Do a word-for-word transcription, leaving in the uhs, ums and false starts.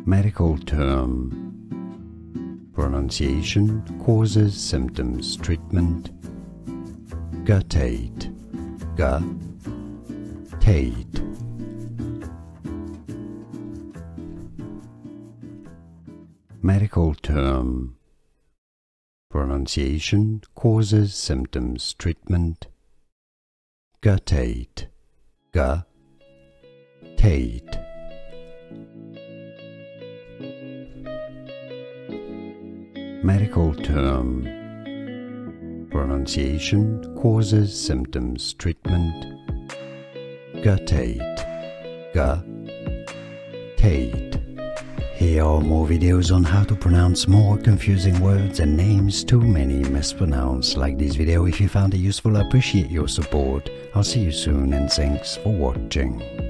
Medical term. Pronunciation, causes, symptoms, treatment. Guttate. Guttate. Medical term. Pronunciation, causes, symptoms, treatment. Guttate. Guttate. Medical term. Pronunciation, causes, symptoms, treatment. Guttate. Guttate. Here are more videos on how to pronounce more confusing words and names too many mispronounced. Like this video if you found it useful. I appreciate your support. I'll see you soon and thanks for watching.